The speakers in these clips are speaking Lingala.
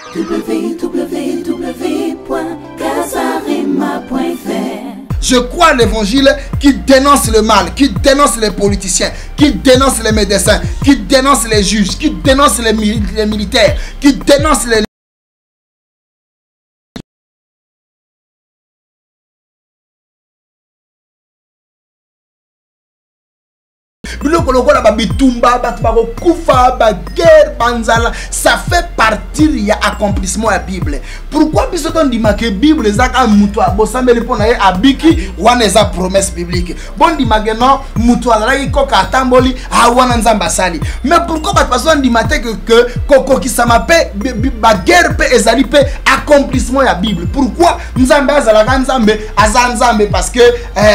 www.casarema.fr. Je crois à l'évangile qui dénonce le mal, qui dénonce les politiciens, qui dénonce les médecins, qui dénonce les juges, qui dénonce les militaires, qui dénonce les... Ça fait partie de l'accomplissement de la Bible. Pourquoi on dit que la Bible est une promesse biblique? Bon dit que non, mais pourquoi on dit que la guerre est accomplissement de la Bible? Pourquoi Nzambe parce que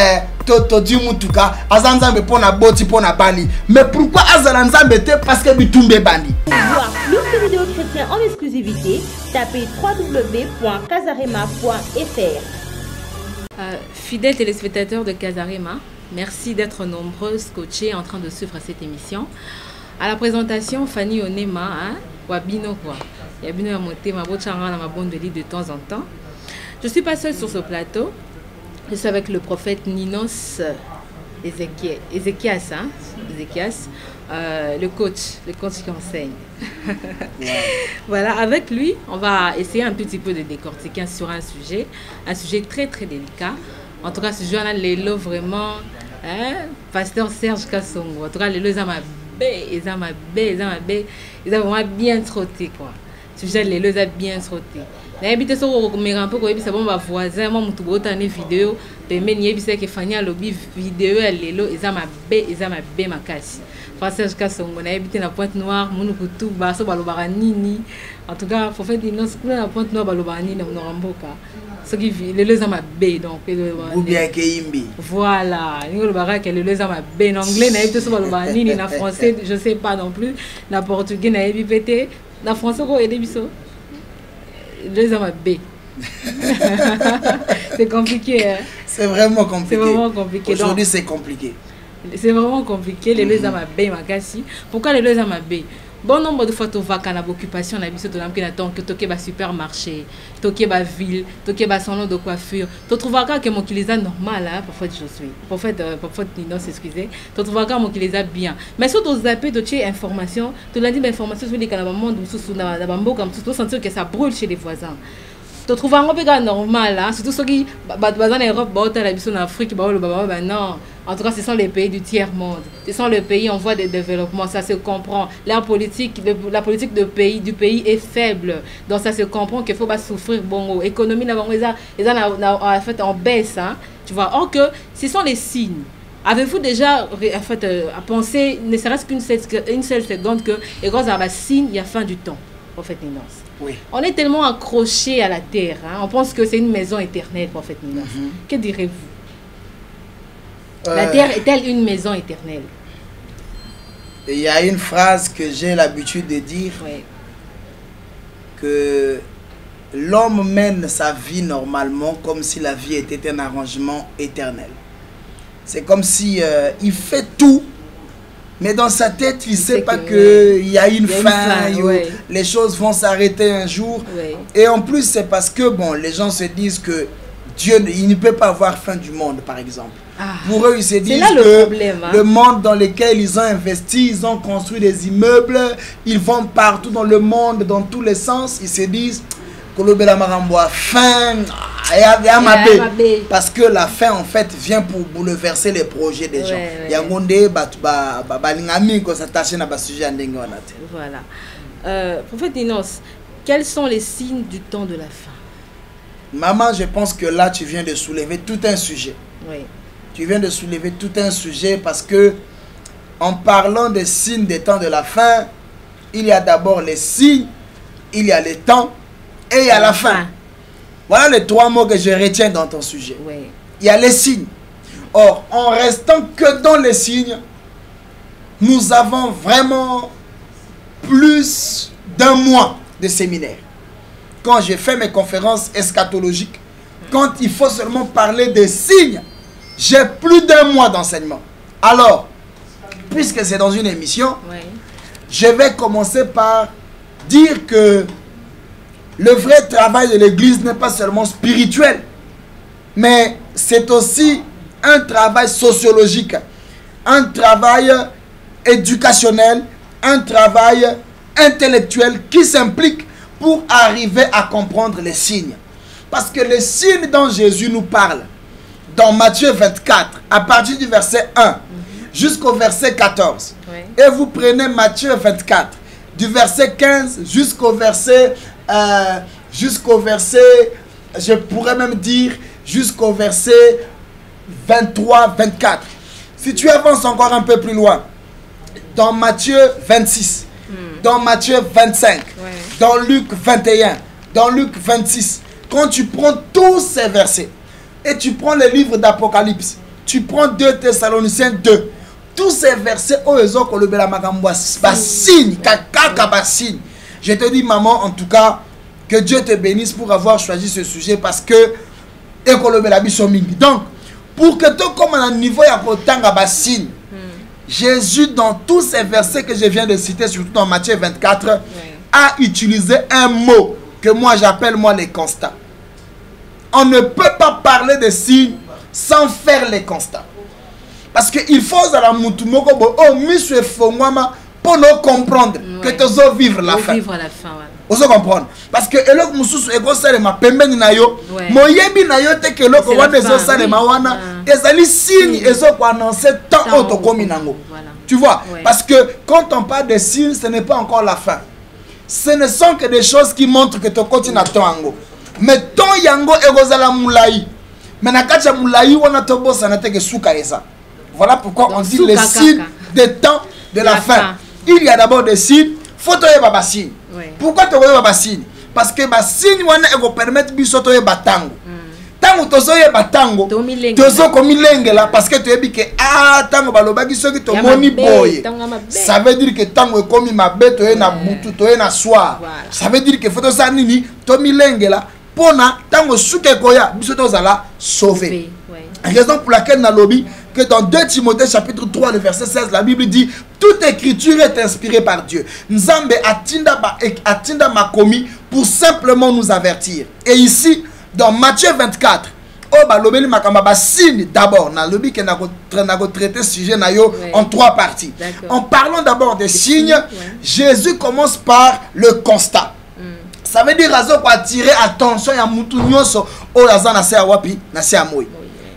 mais pourquoi parce que bitumbe bandi? Voir plus de vidéos chrétiennes en exclusivité, tapez www.casarema.fr. Fidèles téléspectateurs de Casarema, merci d'être nombreux scotchés en train de suivre cette émission. À la présentation, Fanny Onema, Wabino quoi. Yabino a monté ma bochanga dans ma bonne de lit de temps en temps. Je suis pas seule sur ce plateau. Je suis avec le prophète Ninos Ézéchias, le coach qui enseigne. Voilà, avec lui, on va essayer un petit peu de décortiquer sur un sujet très très délicat. En tout cas, ce sujet-là, les lots vraiment, pasteur Serge Kassongo. En tout cas, les lots, ils ont vraiment bien trotté, quoi. Ce sujet, les lots, ils ont bien trotté. N'habitez sur un peu c'est bon ma voisin moi mutu botane vidéo pembe niebisa ke fanya lobby vidéo ya lelo ezama be makasi François Kasongo n'habitez na Pointe Noire munu kutu ba so balobaka nini en tout cas faut faire des noces kula na Pointe Noire balobaka nini na Ramboka ce qui lelo ezama be donc ou bien ke imbi voilà ngolo baka ke lelo ezama be en anglais n'habitez so balobaka nini na français je sais pas non plus na portugais n'habitez na français ko edebiso les hommes B. C'est compliqué. Hein? C'est vraiment compliqué. C'est vraiment compliqué. Aujourd'hui, c'est compliqué. C'est vraiment compliqué. Les hommes B, Makassi. Pourquoi les hommes B? Bon nombre de fois, tu vas à l'occupation, tu as que tu supermarché, tu as ville, tu as salon de coiffure. Tu trouves que mon kilisa normal, parfois je suis. Parfois, non, excusez. Tu trouves que mon kilisa bien. Mais si tu zappes de tes informations, tu l'as dit, l'information sur les canaux sous la bambo, comme tu sentir que ça brûle chez les voisins. Tu trouves un peu normal, surtout ceux qui sont en Europe, en Afrique, non. En tout cas, ce sont les pays du tiers-monde. Ce sont les pays en voie de développement, ça se comprend. La politique du pays est faible. Donc ça se comprend qu'il faut pas souffrir. Bon, l'économie en fait en baisse. Hein, tu vois. Or que ce sont les signes. Avez-vous déjà en fait, pensé, ne serait-ce qu'une seule seconde, que les gros signes, il y a fin du temps, prophète Ninos? Oui. On est tellement accroché à la terre. Hein, on pense que c'est une maison éternelle, prophète Ninos. Que direz-vous? La terre est-elle une maison éternelle? Il y a une phrase que j'ai l'habitude de dire, que l'homme mène sa vie normalement comme si la vie était un arrangement éternel. C'est comme si il fait tout, mais dans sa tête, il ne sait pas qu'il y a une fin, les choses vont s'arrêter un jour. Et en plus, c'est parce que bon, les gens se disent que Dieu, il ne peut pas avoir fin du monde, par exemple. Pour eux, ils se disent que le monde dans lequel ils ont investi, ils ont construit des immeubles, ils vont partout dans le monde, dans tous les sens. Ils se disent fin, parce que la fin, en fait, vient pour bouleverser les projets des gens. Voilà. Prophète Ninos, quels sont les signes du temps de la fin? Maman, je pense que là, tu viens de soulever tout un sujet. Oui. Tu viens de soulever tout un sujet parce que, en parlant des signes des temps de la fin, il y a d'abord les signes, il y a les temps et il y a la fin. Voilà les trois mots que je retiens dans ton sujet. Oui. Il y a les signes. Or, en restant que dans les signes, nous avons vraiment plus d'un mois de séminaire. Quand j'ai fait mes conférences eschatologiques, quand il faut seulement parler des signes, j'ai plus d'un mois d'enseignement. Alors, puisque c'est dans une émission, je vais commencer par dire que le vrai travail de l'église n'est pas seulement spirituel, mais c'est aussi un travail sociologique, un travail éducationnel, un travail intellectuel qui s'implique pour arriver à comprendre les signes. Parce que les signes dont Jésus nous parle, dans Matthieu 24, à partir du verset 1 jusqu'au verset 14, et vous prenez Matthieu 24, du verset 15 jusqu'au verset, je pourrais même dire, jusqu'au verset 23, 24. Si tu avances encore un peu plus loin, dans Matthieu 26, dans Matthieu 25, dans Luc 21, dans Luc 26, quand tu prends tous ces versets et tu prends le livre d'Apocalypse, tu prends 2 Thessaloniciens 2, tous ces versets, je te dis, maman, en tout cas, que Dieu te bénisse pour avoir choisi ce sujet parce que donc, pour que tu comme un niveau Jésus, dans tous ces versets que je viens de citer, surtout dans Matthieu 24, a utilisé un mot que moi j'appelle les constats. On ne peut pas parler de signes sans faire les constats. Parce qu'il faut pour nous comprendre que tu dois vivre la fin. Vous comprendre parce que elok mususu ekosalema pembeni na yo moyebi na yo te ke loko wana ezosalema wana ezali signe ezoko annoncer tant auto komi nango. Tu vois, parce que quand on parle de signes, ce n'est pas encore la fin. Ce ne sont que des choses qui montrent que tu continues à tango. Mais ton yango egozala mulai. Mais na kacha mulai wana to bossa na te ke suka eza. Voilà pourquoi on dit les signes des temps de la fin. Il y a d'abord des signes, faut te yeba signe. Pourquoi tu as signe? Parce que les signes vont permettre de se faire tango. Tango tozo yeba tango, tozo komi lengela parce que tu es que tango balobaki soki to moni boy. Ça veut dire que tango est komi mabe to na butu to na soir. Ça veut dire que faut ça nini to mi lengela pona tango suke koya biso to zala sauver. Raison pour laquelle na lobby que dans 2 Timothée chapitre 3 le verset 16 la Bible dit toute écriture est inspirée par Dieu. Nzambe atinda makomi pour simplement nous avertir. Et ici dans Matthieu 24 signe d'abord na lobby que na traiter sujet na yo en 3 parties. En parlant d'abord des signes, Jésus commence par le constat. Ça veut dire raison pour attirer attention ya mutu nyonso o yazana se awapi na se amoy.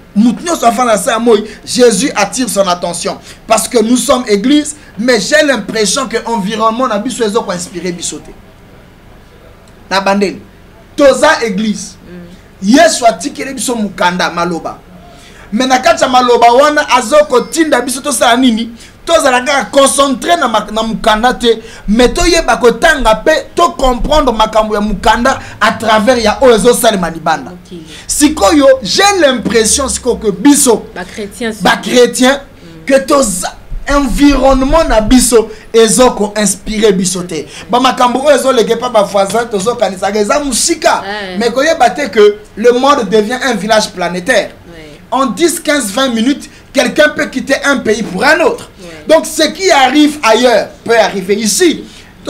Jésus attire son attention parce que nous sommes église, mais j'ai l'impression que l'environnement n'a pas inspiré bisoté. Na bandel, toza église. Yesu atikele biso mukanda maloba. Mais na kacha maloba wana azoko tinda bisoto sa nini? Toza la kaka concentré na mukanda te, mais to yeba ko tanga pe to comprendre makambo ya mukanda à travers ya ozo salima libanda. Sikoyo, j'ai l'impression que biso ba chrétien que toza environnement na biso ezoko inspiré bisoté. Ba makambo ezo leke pa ba voisin tozo kanisa geza musika. Mais ko yeba te que le monde devient un village planétaire. En 10, 15, 20 minutes, quelqu'un peut quitter un pays pour un autre. Donc ce qui arrive ailleurs peut arriver ici.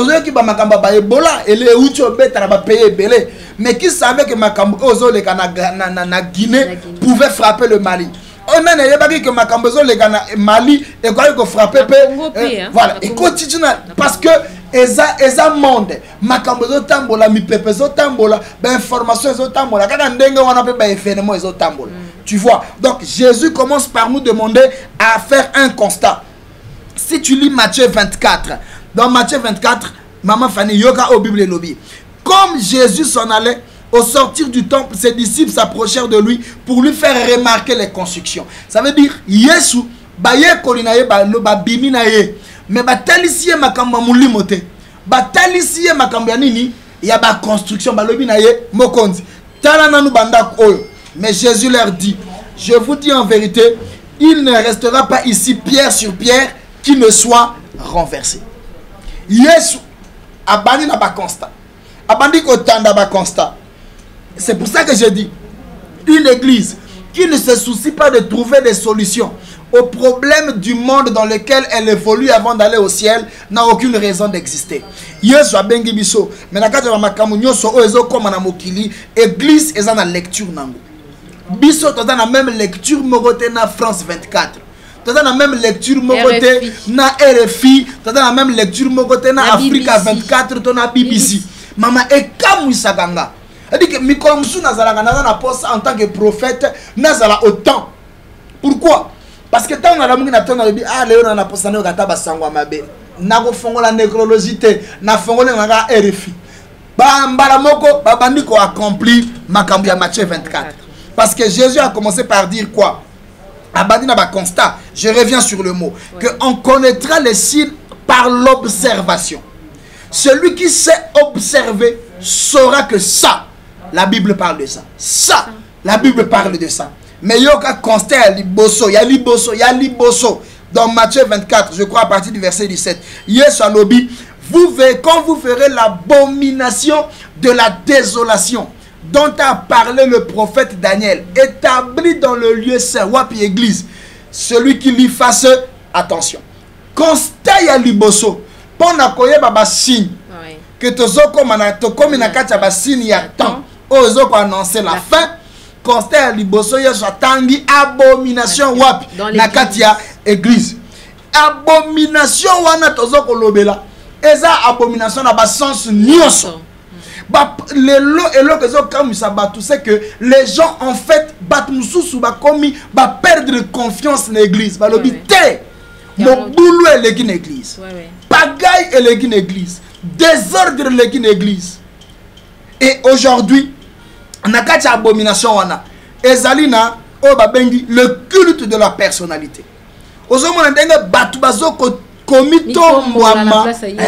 Mais qui savait que Makambo na Guinée pouvait frapper le Mali. On a dit que Makambo Mali et quoi frapper voilà et continue parce que eza monde Makambo tambola mi pepe tambola ba information tambola kaka ndenge wana pe ba événement tambola. Tu vois, donc Jésus commence par nous demander à faire un constat. Si tu lis Matthieu 24, dans Matthieu 24, Maman Fanny Yoga au Bible lobby. Comme Jésus s'en allait, au sortir du temple, ses disciples s'approchèrent de lui pour lui faire remarquer les constructions. Ça veut dire, Yesu, baye kolinaye ba bimi na ye, mais ba talisiye makamba mulimote. Ba talisiye makamba nini, ya ba construction ba lobi na ye mokonzi. Tala nanu banda oyo. Mais Jésus leur dit, je vous dis en vérité, il ne restera pas ici pierre sur pierre qui ne soit renversé. Yesu abandi na ba constat. Abandi ko tanda ba constat. C'est pour ça que je dis, une église qui ne se soucie pas de trouver des solutions au problème du monde dans lequel elle évolue avant d'aller au ciel n'a aucune raison d'exister. Yesu abengi biso mais na kati ya makambo nyonso oyo ezokoma na mokili église eza na lecture nango. Biso toza na même lecture moko te na France 24. Toza na même lecture moko te na RFI, toza na même lecture moko te na Africa 24 to na BBC. Mama ekamwisa ganga. C'est-à-dire que mikolo musu nazalaka na poste en tant que prophète nazala autant. Pourquoi? Parce que tant on a la mungi na tona lebi ah leo na poste na kata basangwa mabe. Na ko fongola nécrologie te, na fongola na RFI. Ba mbala moko babandi ko accomplir makambo ya Matthieu 24. Parce que Jésus a commencé par dire quoi? Abandi na ba constat. Je reviens sur le mot que on connaîtra les signes par l'observation. Celui qui sait observer saura que ça, la Bible parle de ça. Ça, la Bible parle de ça. Mais il y a constat, il y a liboso. Dans Matthieu 24, je crois à partir du verset 17. Yes, Anobi, vous verrez, quand vous ferez l'abomination de la désolation dont a parlé le prophète Daniel, établi dans le lieu saint, wapi église, celui qui lui fasse attention. Constat, il y a liboso. Pour n'akoye baba signe que tozoko manatokomi na kati ya basine ya temps ozoko annoncer la fin constat liboso yeso atangi abomination wapi na kati ya église abomination wana tozoko lobela eza abomination na ba sens nyonso ba lelo elo kezo kamisa batu c'est que les gens en fait batu mususu ba komi ba perdre confiance na église ba lobi te mon boulot est l'église pagaille est l'église désordre l'église et aujourd'hui nakati abomination wana ezalina o babengi le culte de la personnalité ozomona ndenge batu bazoko komitombwama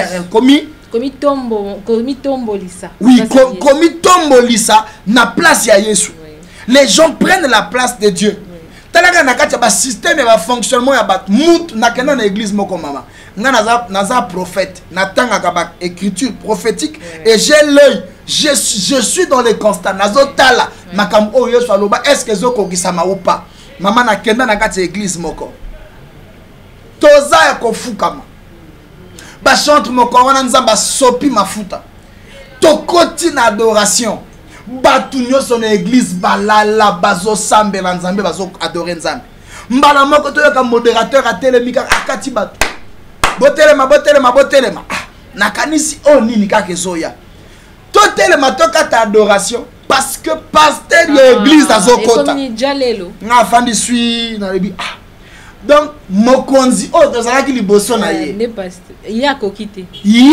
komitombolisa oui komitombolisa na place ya Yesu les gens prennent la place de Dieu talaka nakati ba système ba fonctionnement ya bat mut nakena na église moko mama nga naza prophète natanga ka écriture prophétique et j'ai l'œil je suis dans les constats nazotala makambo oyo Yesu aloba est-ce que zoko kisama ou pas mama nakenda nakati église moko toza ya kofukama ba chante moko wana nzamba sopi mafuta tokoti na adoration batu nyonso na église balala bazo sambela nzambe bazo adorer nzambe mbala moko toyoka modérateur atelemika akati batu botelema nakanisi o nini kaka ezoya totelema tokata adoration parce que pasteur ya église azokota nga fandi sui na lebi donc mokonzi o tozalaki liboso na ye ye akokite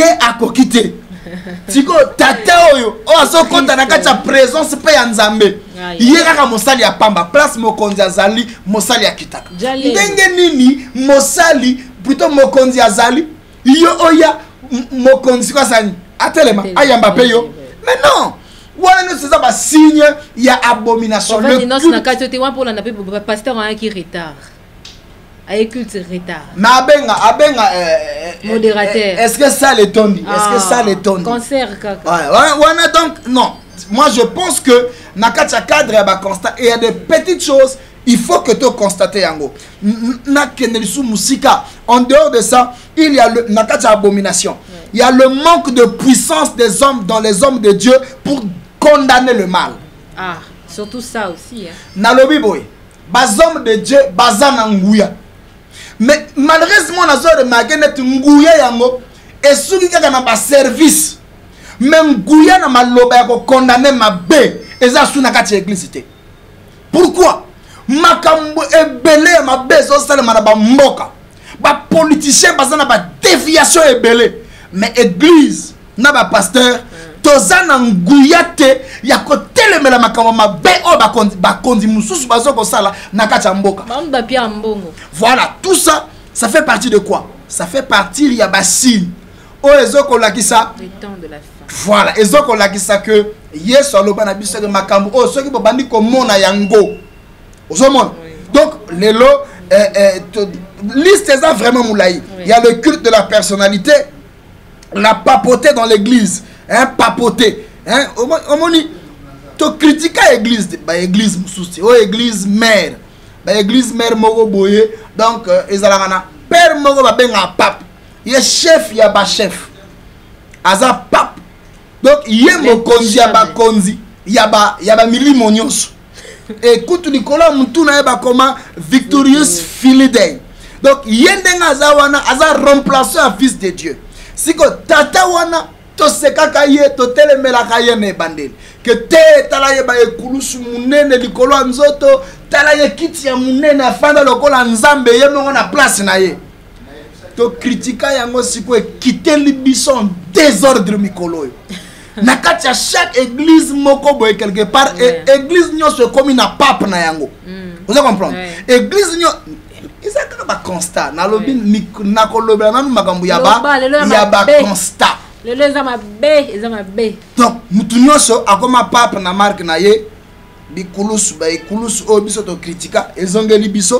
tiko tata oyo o azokota na kati ya présence pe ya nzambe ye kaka mosali ya pamba place mokonzi azali mosali ya kitaka ndenge nini mosali plutôt mokonzi azali yo oya mokonzi kwa sani atelema ayamba pe yo mais non wana no c'est ça ba signe ya abomination le culte na kati te wa pour na pe pasteur en qui retard ay culte retard mais abenga modérateur est-ce que ça les tondi est-ce que ça les tondi concert kaka wana donc non moi je pense que na kati ya cadre ya ba constat il y a des petites choses il faut que tu constates yango na kenelisu musika en dehors de ça il y a le nakati abomination il y a le manque de puissance des hommes dans les hommes de Dieu pour condamner le mal surtout ça aussi na lobi boy bas hommes de Dieu bazana nguya mais malheureusement na zo de magenet nguya yango esuki kaka na ba service même nguya na maloba ya ko condamner mabe eza suna kati église te pourquoi makambo ebele mabezo salema na ba mboka ba politicien bazana ba déviation ebele mais église na ba pasteur tozana nguyate ya ko telemela makambo mabe o ba kondi mususu bazoko sala na kati ya mboka ba pia mbongo voilà tout ça ça fait partie de quoi ça fait partie ya basine o ezoko lakisa le temps de la fin voilà ezoko lakisa que Yesu aloba na biso ke makambo o soki bo bandi ko mona yango donc les lots liste ça vraiment moulaï. Il y a le culte de la personnalité, la papauté dans l'église, papoter on dit to critiquer l'église, église souci, église mère église mère moko boye donc ezalaka père moko babenga pape ye chef ya ba chef aza pape donc ye mokonzi ya bakonzi ya ba milimo nyonso écoute likolo mutu na ye bakoma Victorious Philidei donc ye ndenge aza wana aza remplaçant ya fils de Dieu siko tata wana tosekaka ye totelemelaka ye na ebandeli que te tala ye ba ekulusu munene likolo ya nzoto tala ye kiti ya munene afanda lokola nzambe ye mongo na place na ye to kritika yango siko ekiteli biso en désordre mikolo yo na kati ya chaque église moko boye quelque part église nyonso ekomi na pape na yango vous allez comprendre église nyonso eza kaka ba constat nalobi nakolobela nanu makambo ya ba constat lelo eza mabe donc mutu nyonso akoma pape na marque na ye bikulusu ba ekulusu oyo biso to kritika ezongeli biso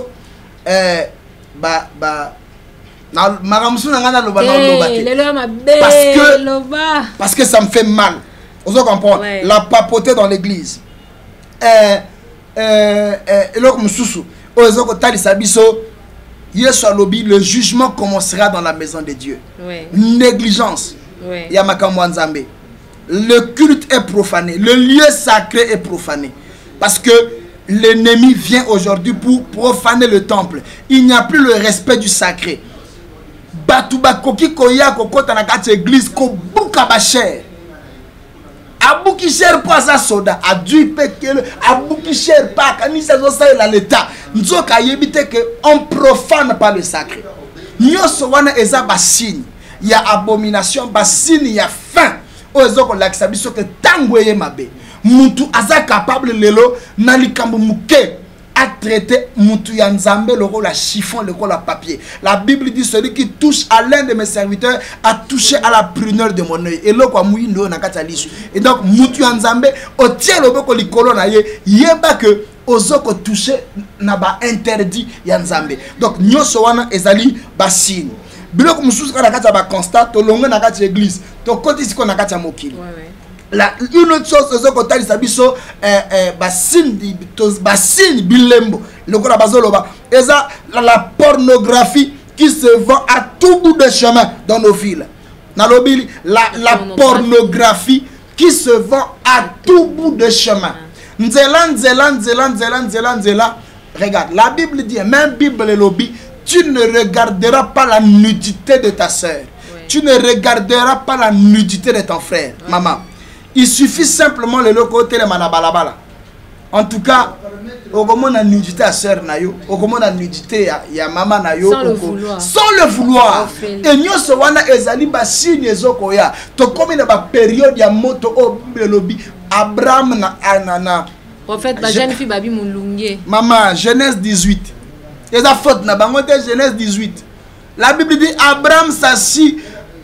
na makamsu na ngana loba na loba parce que ça me fait mal vous comprenez la papauté dans l'église eloko mususu oyo ezoko talisa biso Yesu alobi le jugement commencera dans la maison de Dieu négligence ya makambo nzambe le culte est profané le lieu sacré est profané parce que l'ennemi vient aujourd'hui pour profaner le temple il n'y a plus le respect du sacré batu bakoki koya kokota na kati église ko buka ba cher abuki cher po asa soda adui pekele abuki cher pa kanisa zo sa la l'état nzoka yebite que on profane pas le sacré nyoso wana eza ba signe ya abomination ba signe ya fin ozo ko lakisa biso que tango ye mabe mutu aza capable lelo na likambo muke à traiter mutu ya nzambe loko la chiffon loko la papier. La Bible dit celui qui touche à l'un de mes serviteurs a touché à la pruneur de mon œil et loko amuyi ndo na kata lisu et donc mutu ya nzambe o tie loboko likolo na ye yeba que ozoko toucher na ba interdit ya nzambe donc nyoso wana ezali ba signe biloko mususu kana kata ba constat to longo na kata église to koti siko na kata mokili une autre chose ozoko talisa biso basine bilembo lokola bazoloba eza la pornographie qui se vend à tout bout de chemin dans nos villes nalobili la pornographie qui se vend à tout bout de chemin nzela regarde la Bible dit même Bible lobby tu ne regarderas pas la nudité de ta sœur tu ne regarderas pas la nudité de ton frère maman. Il suffit simplement le côté de manabalabala. En tout cas, au moment la nudité à sœur nayo, au moment la nudité ya maman nayo, sans le vouloir. Et nous se wana ezali ba signe ezokoya. To comme na ba période ya moto o belobi Abraham na prophète ba jeune fille babi mulungie. Maman, Genèse 18. Eza faute na bango te Genèse 18. La Bible dit Abraham s'assit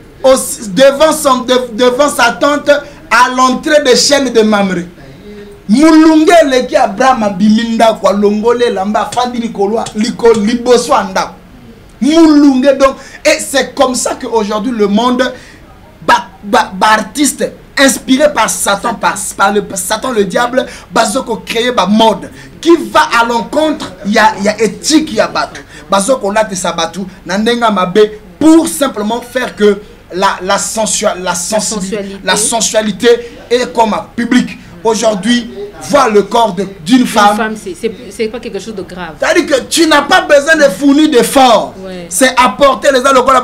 devant sa tente à l'entrée des chaînes de Mamré. Mulunge leki Abraham biminda kwa longole lamba fandi likolo liboso anda. Mulunge donc et c'est comme ça que aujourd'hui le monde artiste inspiré par Satan par Satan le diable bazoko créer ba mode qui va à l'encontre il y a éthique il y a batu bazoko late sabatu na ndenga mabe pour simplement faire que la sensualité est comme un public. Aujourd'hui, voir le corps d'une femme, c'est pas quelque chose de grave. C'est-à-dire que tu n'as pas besoin de fournir d'efforts. C'est apporter les alcool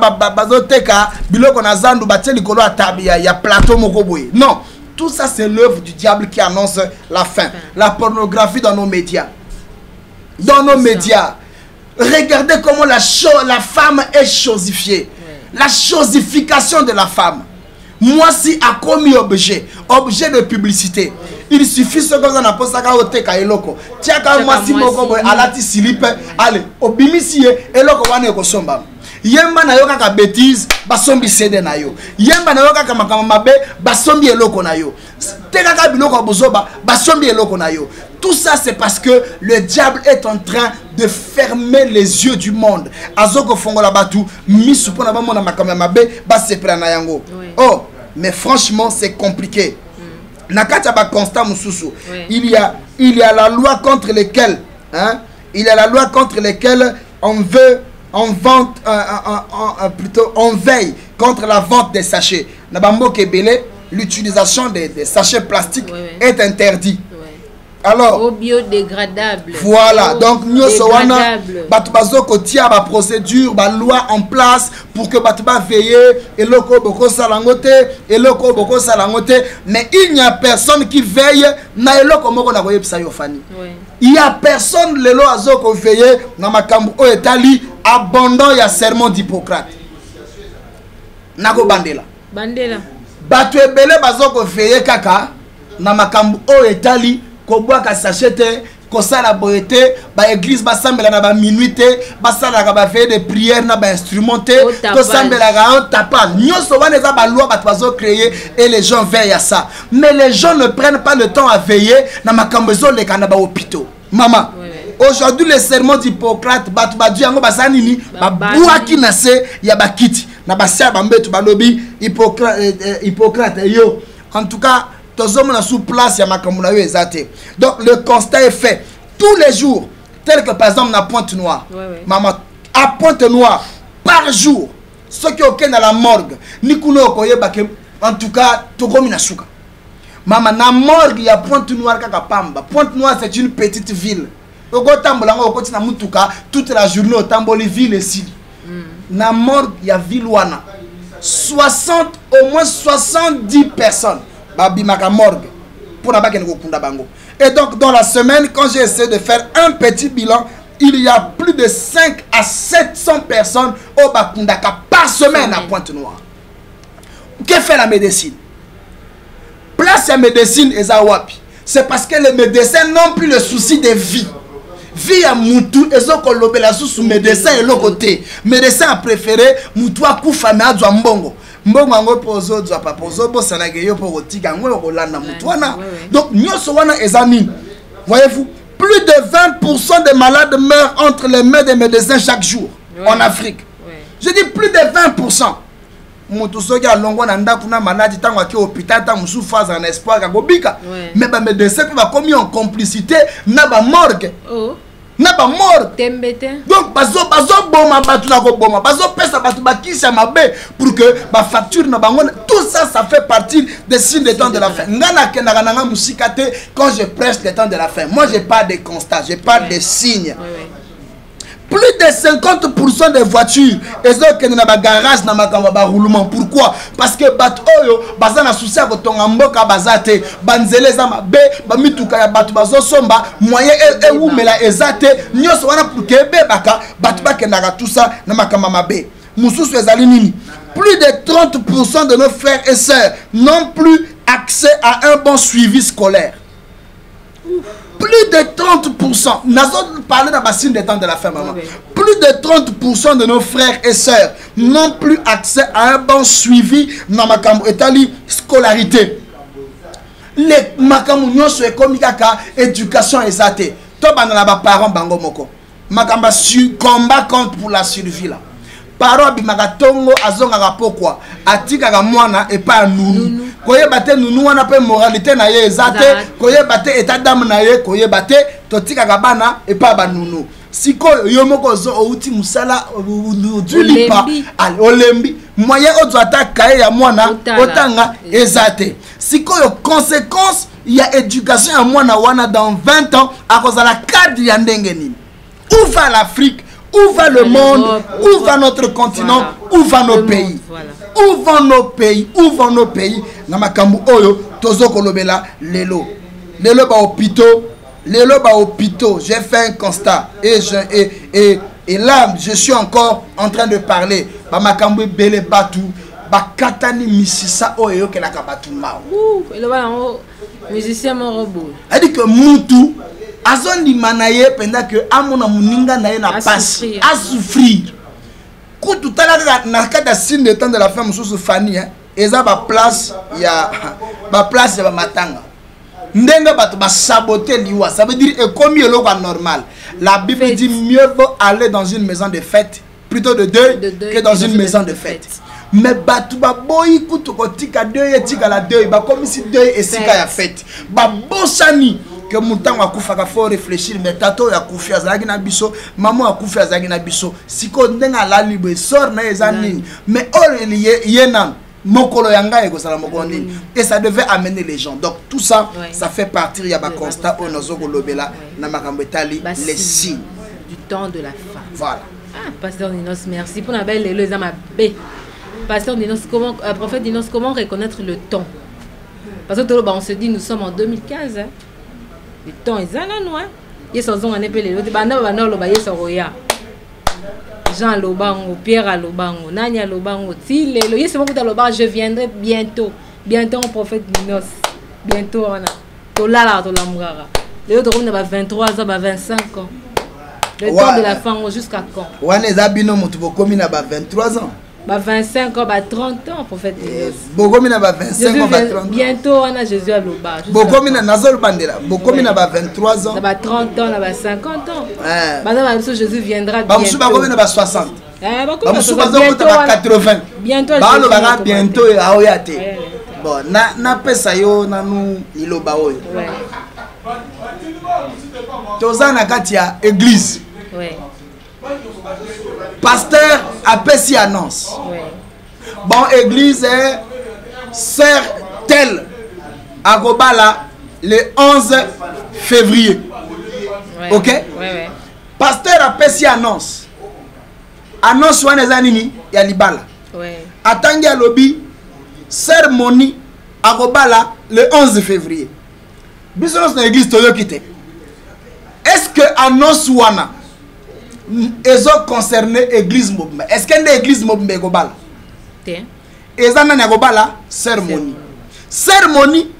à plateau mokoboy. Non, tout ça c'est l'œuvre du diable qui annonce la fin. La pornographie dans nos médias. Dans nos médias. Regardez comment la femme est chosifiée. La chosification de la femme. Moi si a commis objet de publicité. Il suffit ce que vous en avez posé à oteka eloko. Tiaka moi si moko boy alati silipe allez obimisi eloko wane ko somba. Yemba na yoka ka bêtise basombi cede na yo. Yemba na yoka ka makama mabe basombi eloko na yo. Teka ka biloko bozoba basombi eloko na yo. Tout ça c'est parce que le diable est en train de fermer les yeux du monde. Azoko fongola batu misu pona ba mona makama mabe ba sepra na yango. Oh, mais franchement c'est compliqué. Nakata ba constat mususu. Il y a la loi contre lesquelles il y a la loi contre lesquelles on veille contre la vente des sachets. Nabambo Kebele, l'utilisation des sachets plastiques est interdite. Alors, au biodégradable. Voilà, donc nous sommes ba procédure, ba loi en place pour que Batouba veiller et le boko salangote et le boko salangote, mais il n'y a personne qui veille na eloko moko na koyeb sa yofani. Il y a personne lelo azoko veiller na makambu o etali abandon ya serment d'Hippocrate. Nako bandela. Bandela. Batu ebele bazoko veiller kaka na makambu o etali koboa ka sachete kosala boyete ba église ba sambela na ba minuité ba sala ka ba veille de prière na ba instrumenté to sambela ka on tapal nyoso wana za ba loi ba bazo créer et les gens veillent à ça, mais les gens ne prennent pas le temps à veiller na makambo zo le kana ba hôpitaux. Maman, aujourd'hui le serment d'Hippocrate batu ba du yango ba sanini ba buaki na se ya ba kiti na ba sia ba mbetu ba lobi Hippocrate yo. En tout cas tous hommes sous place, il y a makamuna yo ezate. Donc le constat est fait tous les jours, tel que par exemple na Pointe-Noire. Maman, à Pointe-Noire par jour, ceux qui ont dans la morgue, ni kuno koyeba ke en tout cas tokomi na suka. Maman, na morgue il y a Pointe-Noire kaka pamba. Pointe-Noire c'est une petite ville. Oko tambolango okoti na mutuka toute la journée au tamboli ville ici. Na morgue il y a ville wana. 60 au moins 70 personnes. Morgue pour et donc dans la semaine quand j'ai essayé de faire un petit bilan, il y a plus de 5 à 700 personnes au Bakundaka par semaine à Pointe-Noire. Que fait la médecine? Place à médecine et Zawapi. C'est parce que les médecins n'ont plus le souci de vie. Vie à Moutou et Zokolobé la sous médecin et l'autre côté. Médecin a préféré Moutou à Koufame à Zouambongo. Donc voyez-vous, plus de 20% des malades meurent entre les mains des médecins chaque jour en Afrique. Je dis plus de 20%. Moutousoki a longo nanda kuna malade tango ki hôpital tango sous phase en espoir gobika. Mais ba médecin va commis en complicité na ba morgue. Na ba mort donc bazo boma batu na ko boma bazo pesa batu bakisa mabe pour que ba facture na bango tout ça ça fait partie des signes des temps de la fin. Ngana kenaka nanga musikate quand je prêche les temps de la fin. Moi j'ai pas de constats, j'ai pas de signes. Plus de 50% des voitures et na ba garage na makamba ba roulement. Pourquoi? Parce que bat oyo baza na souci ko tonga mboka bazate banzele za mabe ba mituka ya batu bazo somba moyen e umela ezate nyoso wana pour que bebaka batu bakendaka tout ça na makamba mabe. Mususu ezali nini? Plus de 30% de nos frères et sœurs n'ont plus accès à un bon suivi scolaire. Plus de 30%. Nous avons parlé dans bassine des temps de la fin, maman. Plus de 30% de nos frères et sœurs n'ont plus accès à un bon suivi dans ma scolarité. Les makamounions sont comme éducation exatée. Toi, parents bango moko. Makamba combat contre pour la survie là. Parents bimagatongo azonga pourquoi atika mwana et pas nous. Koye bate nunu wana pe moralité na ye ezate koye bate état d'âme na ye koye bate totika bana et pas ba nunu siko yomoko zo outi musala ulipa al olembi moyen ozo ataka ya mwana otanga ezate siko yo conséquence il y a éducation à mwana wana dans 20 ans à cause de la cadre ya ndenge nini. Où va l'Afrique? Où va le monde? Où va notre continent? Où va nos pays? Où vont nos pays? Où vont nos pays? Namakambu oyo tozo kolobela lelo. Lelo ba hôpitaux. Lelo ba hôpitaux. J'ai fait un constat et là je suis encore en train de parler. Ba makambu bele batu ba katani misisa oyo ke la kabatu mao. Ele ba ngo musicien mo robot. A dit que mutu azondi manaye pendant que amona muninga na ye na passe à souffrir. Quand tout à l'heure na kada signe de temps de la femme sous Fanny hein eza ba place ya matanga. Ndenga batu ba saboter liwa, ça veut dire comme eloko normal. La Bible dit mieux vaut aller dans une maison de fête plutôt de deuil que dans une maison de fête. Mais batu ba boyi kutu kotika deuil etika la deuil ba comme si deuil esika ya fête. Ba bosani que Moutan a koufaka faut réfléchir mais tato ya koufi azaki na biso maman a koufi azaki na biso siko ndenga la libre sort na ezanini mais or yenan mokolo yanga eko sala mokondini et ça devait amener les gens donc tout ça ça fait partir ya ba constat on ozoko lobela na makambo etali les signes du temps de la fin. Voilà. Ah, pasteur Dinos, merci pour la belle les B. Pasteur Dinos, comment prophète Dinos, comment reconnaître le temps? Parce que on se dit nous sommes en 2015 hein. Le temps est là non hein. Ils sont en épée les autres banda banda lo ba yeso roya. Jean Lobango, Pierre Lobango, Nania Lobango, Tile, le yeso beaucoup Lobango, je viendrai bientôt. Bientôt prophète Dinos. Bientôt on a tolala tolamugara. Les autres on a 23 ans, 25 ans. Le temps de la fin jusqu'à quand? On est abino mutubo komi na ba 23 ans. Ba 25 ans, ba 30 ans prophète. Bokomi na ba 25 ans, ba 30 ans. Bientôt on a Jésus à l'oba. Bokomi na nazol bandela. Bokomi na ba 23 ans. Na ba 30 ans, na ba 50 ans. Bah Jésus viendra bientôt. Ba musu bakomi na ba 60. Ba musu bakomi na ba 80. Bientôt ba lo ba bientôt aoyate. Bon, na pesa yo na nu iloba oyo. Ouais. Tozana kati ya église. Ouais. Pasteur appelle si annonce. Ouais. Bon, église est sœur telle à Gobala le 11 février. Ouais. Ok? Ouais, ouais. Pasteur appelle si annonce. Annonce wana zanini ya libala. Ouais. Atangi à lobby cérémonie à Gobala le 11 février. Bisous dans l'église toyo kité. Est-ce que annonce wana ils ont concerné l'église Mobimba? Est-ce qu'il y a une église Mobimba Gobala? Ils ont une Gobala cérémonie. Cérémonie,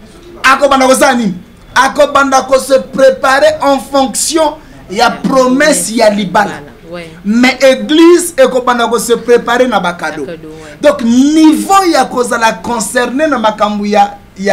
Akobanda se préparer en fonction de la promesse ya libala. Mais l'église est se préparer na bakado. Donc niveau ya kozala concerné na makambu ya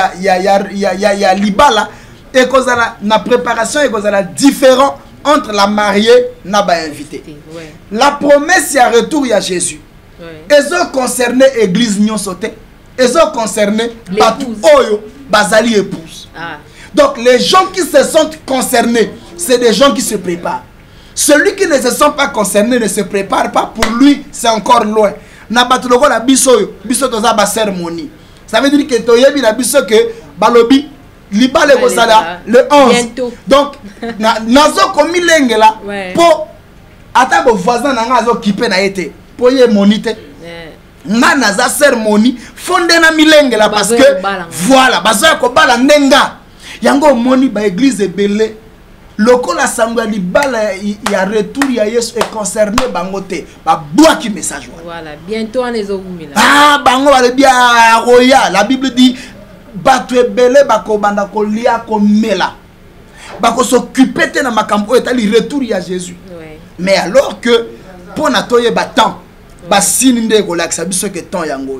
libala et kozala na préparation et kozala différent entre la mariée et l'invité. Ouais. La promesse, il y a retour, il y a Jésus. Ouais. Ils ont concerné l'église Nyonsote. Ils ont concerné Oyo, Bazali épouse. Ah. Donc les gens qui se sentent concernés, c'est des gens qui se préparent. Celui qui ne se sent pas concerné ne se prépare pas. Pour lui, c'est encore loin. Nabatuloko la biso toza ba cérémonie. Ça veut dire que toyebi la biso que balobi Liba le Kosala le 11. Bientôt. Donc, nazo komi lengela po ata bo voisin nanga azo kipe na été. Po ye monite. Nga naza cérémonie fonde na milengela parce que voilà, bazo ko bala ndenga. Yango moni ba église ebele. Lokola sangwa libala ya retour ya Yesu est concerné bangote. Ba boa ki message voilà, bientôt on les oumila. Ah, bango ba le bien roya. La Bible dit batu ebele bako banda ko lia ko mela bako s'occuper te na makambo etali retour ya Jésus. Ouais. Mais alors que pour na toye batant ba signe nde ko lakisa biso que temps yango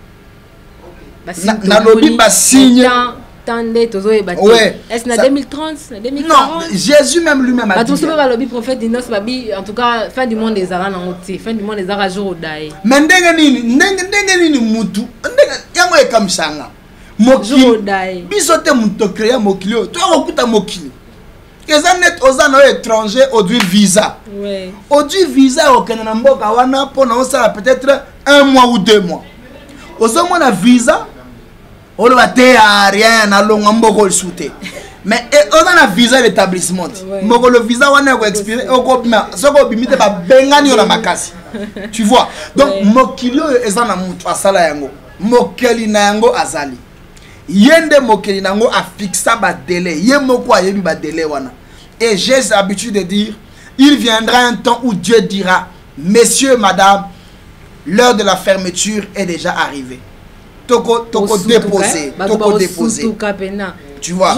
na lobi ba signe tande tozo e bati est na 2030 na 2040 non Jésus même lui-même a dit tout ba lobi prophète Dinos babi en tout cas fin du monde des ala na ngoti fin du monde des ara jour dai mais ndenge nini mutu ndenge yango e kamsanga mokili biso te muto créer mokili to okuta mokili kezanet ozana étranger auduit visa ouais auduit visa okena na mboka wana pona osala peut-être 1 mois ou 2 mois ozomo na visa olo bate a rien na longa mboko souté mais ozana visa l'établissement mboko le visa wana ko expirer okobima soko bimite ba bengani ona makasi tu vois donc mokili ezana mutu asala yango mokeli na yango azali yende mokeli nango a fixa ba délai yemoko ayebi ba délai wana et j'ai l'habitude de dire il viendra un temps où Dieu dira messieurs madame l'heure de la fermeture est déjà arrivée toko déposer tu vois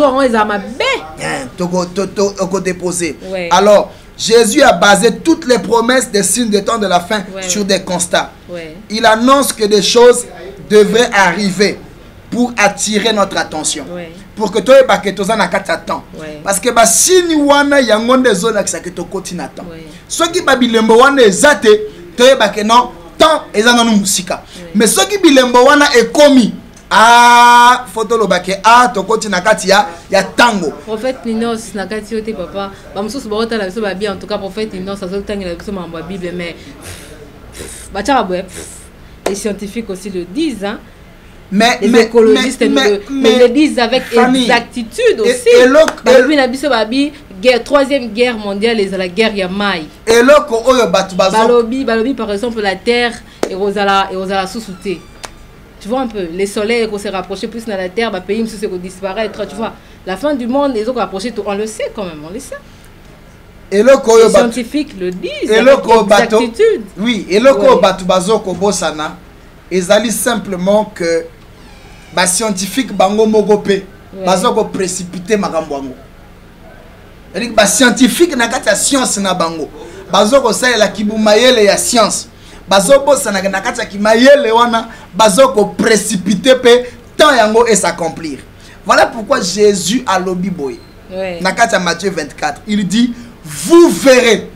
toko déposer alors Jésus a basé toutes les promesses des signes des temps de la fin sur des constats. Il annonce que des choses devraient arriver pour attirer notre attention. Pour que toi et que na kata temps. Parce que ba signe wana yangonde zona que ça que to continue temps. Ceux qui babilembo wana ezate toi et non temps ezana no musika. Mais ceux qui bilembo wana est commis ah photo lobake ah tokoti na kati ya tango prophète Ninos na kati yote papa ba mususu ba otala biso ba bien en tout cas prophète Ninos ça tangela biso mambo Bible mais bacha ba les scientifiques aussi le disent hein. Les écologistes le disent avec exactitude aussi. Guerre, troisième guerre mondiale, c'est la guerre Yamai. Balobi, par exemple, la terre et Rosala sous-souté. Tu vois un peu, les soleils qu'on s'est rapproché plus dans la terre, le pays se disparaître. Tu vois, la fin du monde, ils ont rapproché tout. On le sait quand même, on le sait. Les scientifiques le disent avec exactitude. Oui, et le Batubazo Kobosana, ils allaient simplement que les scientifiques bango mogope, bazo ko précipiter makambo. Les scientifiques na kati ya science na bango, bazo ko salela kibumayele ya science. Bazo bosana na kati ya kimayele wana, bazo ko précipiter pe tant yango et s'accomplir. Voilà pourquoi Jésus a lobi boy. Na kati ya Matthieu 24, il dit vous verrez.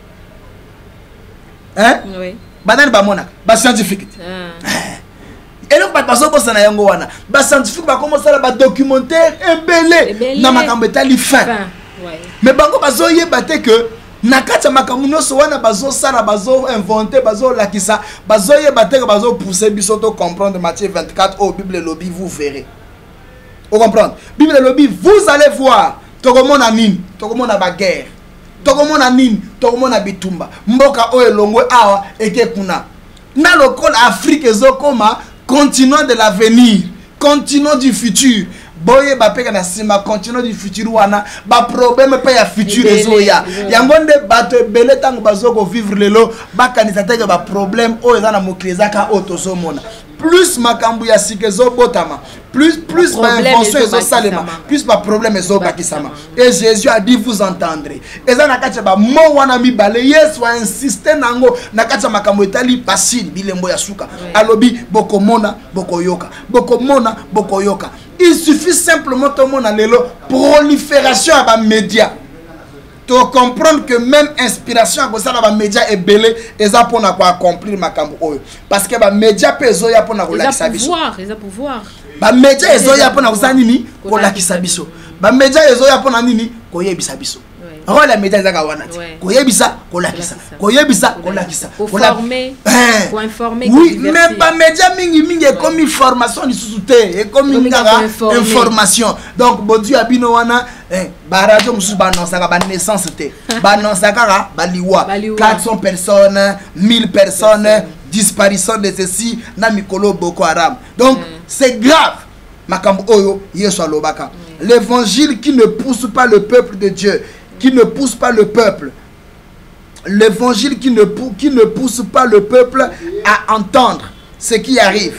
Hein? Oui. Banane ba mona, ba scientifique. Et donc bazo bosana yango wana, ba scientifique ba commencer la ba documentaire embelé na makambo etali fin. Mais bango bazo yebate que na kati ya makambo nyonso wana bazo sala bazo inventer bazo lakisa bazo yebate que bazo pousser biso to comprendre Matthieu 24 au Bible lobby vous verrez. Vous comprenez? Bible lobby vous allez voir tokomona nini, tokomona ba guerre. Tokomona nini, tokomona bitumba. Mboka oyo longwe awa eke kuna. Na lokol Afrique ezokoma continent de l'avenir, continent du futur. Boye ba peka na sima continent du futur wana ba problème pa ya futur ezoya. Yango nde bato ebele tango bazoko vivre lelo ba kanisa ba problème o eza na moklezaka otozomona. Plus makambu ya sikezo botama, plus ma invention ezo salema, plus ma problème ezo bakisama. Et Jésus a dit vous entendrez. Eza na kati ba mo wana mibale Yesu a insisté nango na kati makambu etali pasine bilembo ya suka. Alobi bokomona bokoyoka. Bokomona bokoyoka. Il suffit simplement tout le monde a lelo prolifération à ba médias. Tu comprendre que même inspiration à ça ba médias est belé et ça pour accomplir makambo oyo parce que ba médias peso ya pour na kolakisa biso. Ils ont pouvoir. Ba médias ezo ya pour na kozana nini kolakisa biso. Ba médias ezo ya pour na nini koyebisa biso. Rôle la médias ezaka wana ti. Koyebisa kolakisa. Koyebisa kolakisa. Pour former, pour informer. Oui, mais pas médias mingi comme information ni sous-souté et comme information. Donc bon Dieu abino wana ba radio musu ba nonsaka ba naissance te. Ba nonsaka ba liwa 400 personnes, 1000 personnes, disparition de ceci na mikolo Boko Haram. Donc c'est grave. Makambo oyo Yesu alobaka. L'évangile qui ne pousse pas le peuple de Dieu, qui ne pousse pas le peuple. L'évangile qui ne pousse pas le peuple à entendre ce qui arrive,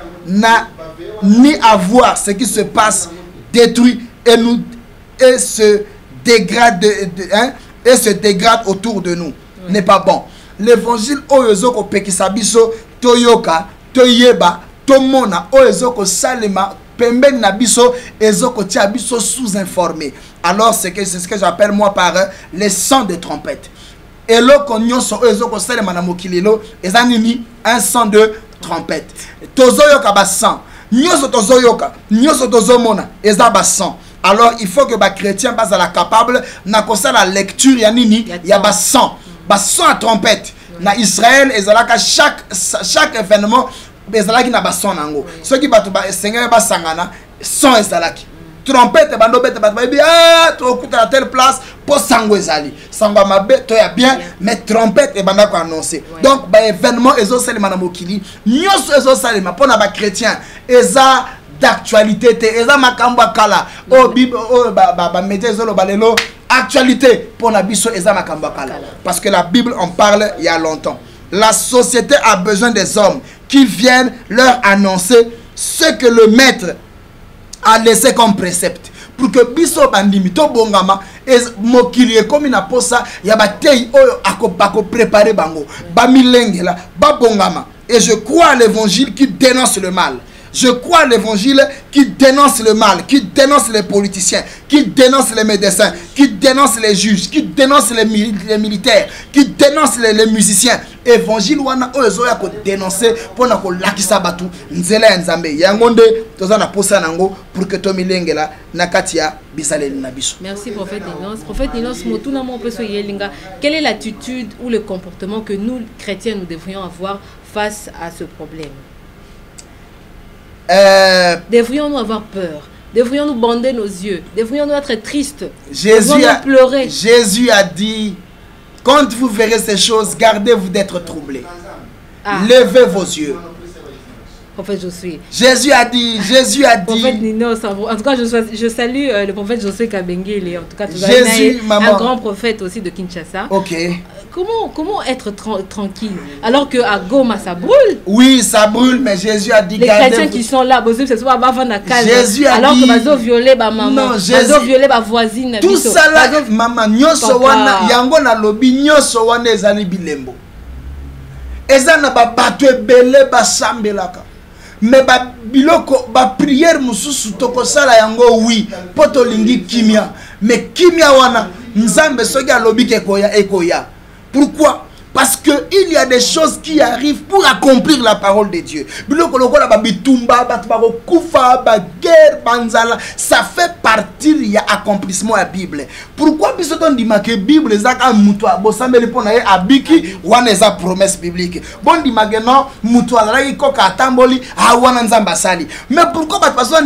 ni à voir ce qui se passe, détruit et se dégrade, et se dégrade autour de nous. N'est pas bon. L'évangile oyozoko pekisabiso toyoka toyeba tomona oyozoko salema pembeni na biso ezoko tia biso sous-informé. Alors c'est ce que j'appelle moi par les sons de trompette. Et là qu'on nyonso ezoko salema na mokilelo ezanini un son de trompette. Tozoyoka ba sang. Nyonso tozoyoka, nyonso tozomona eza ba sang. Alors il faut que les chrétiens soient capables de la lecture yanini ya ba sang à trompette. Na Israël ezalaka chaque événement ezalaki na ba sang nango. Ceux qui batu ba sengela ba sangana sang ezalaki. Trompette bando bete batu ba ah to kuta à telle place pour sango ezali. Sango mabe to ya bien mais trompette e banda ko annoncer. Donc ba événement ezo salima na mokili. Nyonso ezo salima pona ba chrétien eza d'actualité te eza makambo kala o bible o ba média ezolo balelo actualité pour na biso eza makambo kala parce que la Bible en parle il y a longtemps. La société a besoin des hommes qui viennent leur annoncer ce que le maître a laissé comme précepte pour que biso bandimi to bongama mokili comme na posa ya batei oyo akopako préparer bango ba milengela ba bongama. Et je crois à l'évangile qui dénonce le mal. Je crois à l'évangile qui dénonce le mal, qui dénonce les politiciens, qui dénonce les médecins, qui dénonce les juges, qui dénonce les militaires, qui dénonce les musiciens. Évangile wana oyo ya ko dénoncer pona ko lakisa batu nzela ya nzambe yango nde toza na posa nango pour que to milengela na katia bisaleli na biso. Merci prophète Ninos. Prophète Ninos motuna mo peso yelinga, quelle est l'attitude ou le comportement que nous chrétiens nous devrions avoir face à ce problème? Devrions-nous avoir peur? Devrions-nous bander nos yeux? Devrions-nous être tristes? Devrions-nous pleurer? Jésus a dit, quand vous verrez ces choses, gardez-vous d'être troublés. Levez vos yeux. Prophète Josué. Jésus a dit. Prophète Ninos, en tout cas, je salue le prophète Josué Kabengele. En tout cas, Jésus, un grand prophète aussi de Kinshasa. Ok. Comment être tranquille alors que à Goma ça brûle? Oui, ça brûle, mais Jésus a dit. Les chrétiens qui sont là, Jésus a alors dit. Que bazo violer ba maman, non, bazo violer ba voisine. Tout ça là, maman nyoso wana yango na lobi nyoso wana ezali bilembo. Ezana ba bato ebele ba sambelaka. Mais ba biloko ba prière mususu toko sala yango oui, poto lingi kimia. Mais kimia wana nzambe soki alobi ke koya ekoya. Pourquoi? Parce qu'il y a des choses qui arrivent pour accomplir la parole de Dieu. Ça fait partie de l'accomplissement de la Bible. Pourquoi que la Bible est une promesse biblique? Mais pourquoi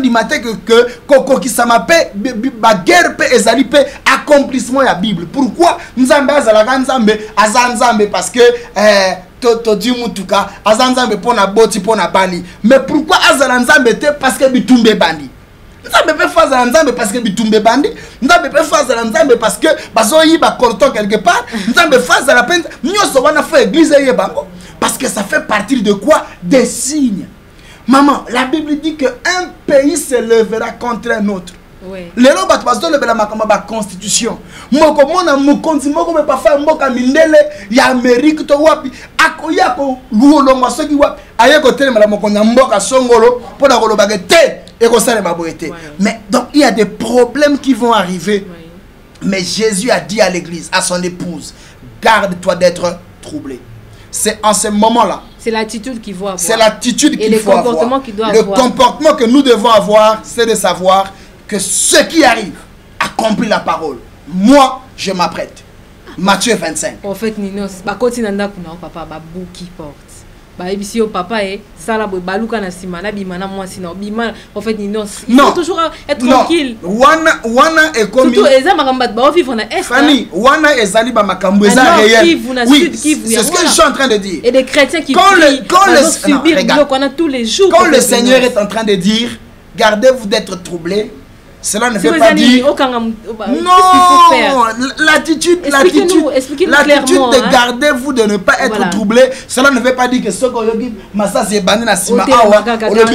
accomplissement de la Bible? Pourquoi parce que to di mutuka azanzambe pona boti pona bali, mais pourquoi azalanzambe te? Parce que bitumbe bandi. Nzambe pe faza nzambe parce que bitumbe bandi. Nzambe pe faza nzambe parce que bazo yi ba corton quelque part. Nzambe faza la peine nyoso wana fa église yebango parce que ça fait partie de quoi? Des signes. Maman, la Bible dit que un pays se lèvera contre un autre. Les gens qui la constitution. Moko mona mukonzi moko me pa fa mboka mindele ya Amerique to wapi akoya ko luolonga soki wapi aye ko tele mala moko na mboka songolo pona ko lobaka te e ko sala maboyete. Mais donc il y a des problèmes qui vont arriver. Mais Jésus a dit à l'église, à son épouse, garde-toi d'être troublé. C'est en ce moment-là. C'est l'attitude qu'il faut avoir. C'est l'attitude qu'il faut avoir. Le comportement que nous devons avoir, c'est de savoir que ce qui arrive accomplit la parole. Moi, je m'apprête. Matthieu 25. En fait, Ninos, bakoti nanda kuna papa babuki porte. Ba ebisi papa sala baluka na sima na bimana moi sinon bima en fait Ninos. Il faut toujours être tranquille. Wana est comme surtout eza makamba ba vivre na est. Fanny, wana ezali ba makambo eza réel. Oui, c'est ce que je suis en train de dire. Et des chrétiens qui quand tous les jours. Quand le Seigneur est en train de dire gardez-vous d'être troublés, cela ne veut pas dire non, l'attitude de gardez-vous de ne pas être troublé, cela ne veut pas dire que ce qu'on massa c'est bandé na sima awa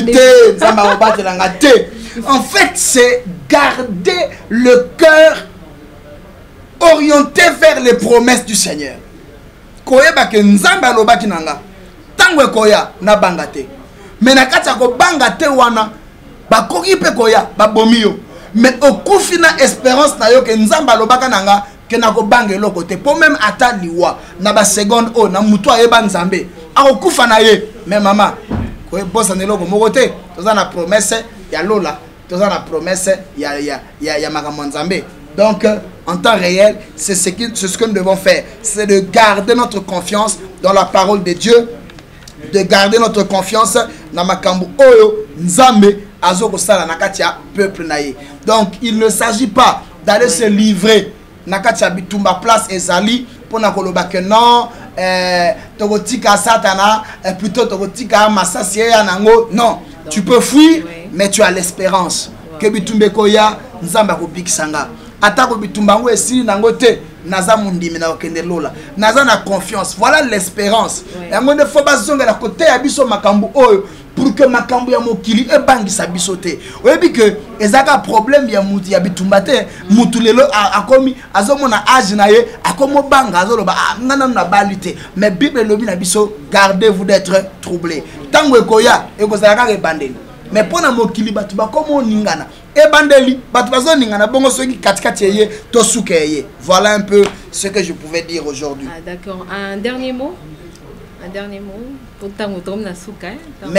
en fait c'est garder le cœur orienté vers les promesses du Seigneur. Koyeba ke nzamba lobaki nanga tango koya na bangate mais na kati ko bangate wana bakoki pe koya babomio. Mais au coup final espérance na yo que nzamba lobaka nanga que na ko bangelo côté pour même ata liwa na ba seconde o na mutu ayeba nzambe a okufa na ye. Mais maman ko bossa neloko mokote toza na promesse ya lola toza na promesse ya makambo nzambe. Donc en temps réel c'est ce que nous devons faire, c'est de garder notre confiance dans la parole de Dieu, de garder notre confiance dans makambo oyo nzambe azoko sala nakatia peuple naye. Donc il ne s'agit pas d'aller se livrer nakatia bitumba place ezali pour na koloba que non tokotika satana plutôt tokotika masasi ya nango. Non, tu peux fuir mais tu as l'espérance que bitumbe koya nzamba ko bikisanga atako bitumba ngo esili nango te naza mundimi na okende lola naza na confiance. Voilà l'espérance. Yango ne faut pas zonga la côté ya biso makambu oyo pour que makambu ya mokili e bangisa biso te. Oyebi que ezaka problème ya mutu ya bitumba te mutu lelo akomi azomona age na ye akomo banga azoloba ngana na balite. Mais Bible lobi na biso gardez-vous d'être troublé. Tango ekoya ekozala ka bandeli. mais pour na mokili batu ba comme ningana e bandeli batu bazo ningana bongo soki katikati yeye to soukeye. Voilà un peu ce que je pouvais dire aujourd'hui. Ah d'accord. Un dernier mot pour na souka.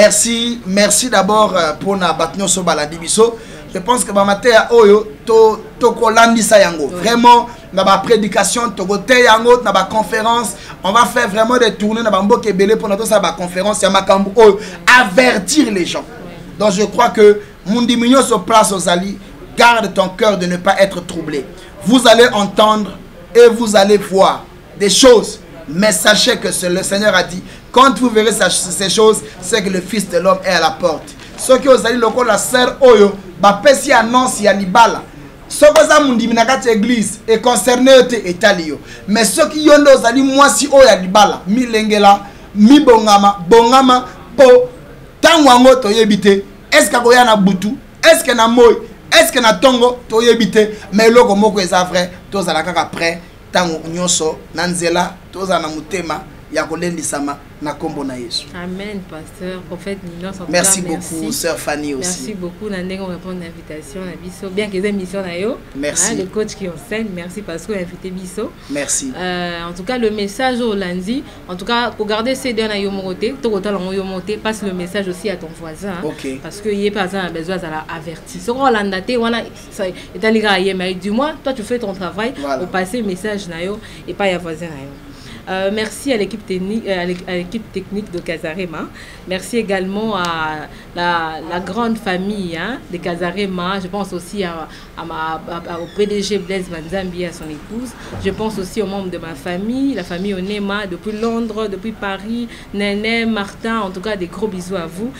Merci d'abord pour na batnyo so baladi biso. Je pense que bamate ya oyo to kolandisa yango. Vraiment na ba prédication to gote yango na ba conférence, on va faire vraiment des tournées na ba mboke belé pour notre ça ba conférence ya makambu oyo avertir les gens. Donc je crois que Mundi Mignon se place aux alliés. Garde ton cœur de ne pas être troublé. Vous allez entendre et vous allez voir des choses. Mais sachez que le Seigneur a dit, quand vous verrez ces choses, c'est que le Fils de l'homme est à la porte. Ce qui vous allez le la sœur Oyo, bapesi annonce ya libala. Ce que vous avez dit dans l'église est concerné et talio. Mais ce qui yondo vous allez moi si Oya libala, mi lengela, mi bongama, po. Tanwango to yebite, est-ce que koya na butu, est-ce que na moy, est-ce que na tongo to yebite, mais loko moko eza vrai, to za la kaka prêt, tango nyonso nanzela, to za na mutema ya kolendisama na kombo na Yesu. Amen, pasteur, prophète Nino. Merci beaucoup, sœur Fanny aussi. Merci beaucoup, Nandeng, on répond à l'invitation, bien que les émissions na yo. Merci. Le coach qui enseigne, merci parce que invité Bisso. Merci. En tout cas, le message au lundi, en tout cas, pour garder ces deux na yo monté, tout autant la yo monté, passe le message aussi à ton voisin. Ok. Parce que y par exemple a besoin de l'avertir. Ce qu'on l'a daté, voilà, ça est allé gagner, mais du moins, toi tu fais ton travail pour passer le message na yo et pas à voisin na yo. Merci à l'équipe technique de Casarema. Merci également à la grande famille de Casarema. Je pense aussi au PDG Blaise Manzambi et à son épouse. Je pense aussi aux membres de ma famille, la famille Onema, depuis Londres, depuis Paris, Néné, Martin. En tout cas, des gros bisous à vous.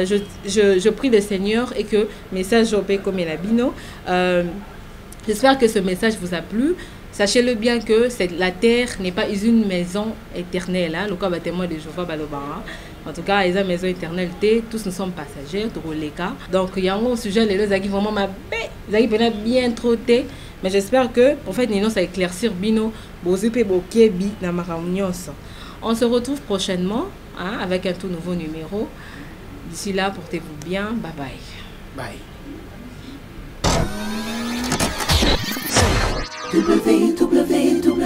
Je prie le Seigneur et que message au paix comme Elabino. J'espère que ce message vous a plu. Sachez-le bien que la terre n'est pas une maison éternelle. Le cas témoin de Jéhovah Balobara. En tout cas, ils ont une maison éternelle. Tous nous sommes passagers. Donc, il y a un sujet, les deux qui vraiment bien trotté. Mais j'espère que, en fait, Nino, ça éclaircir Bino, Bozupe Bokebi, Namaramnios. On se retrouve prochainement avec un tout nouveau numéro. D'ici là, portez-vous bien. Bye bye. Bye. www